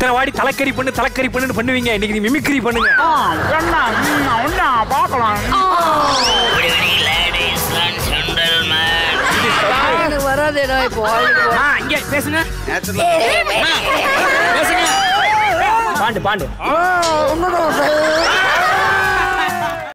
இத்தனை வாடி தலைக்கறி பண்ணு பண்ணுவீங்க. இன்னைக்கு நீ மிமிக்ரி பண்ணுங்க. என்ன பார்க்கலாம். வராதேடா இப்போ. இங்க பேசுங்க. பாண்டு உன்னதான்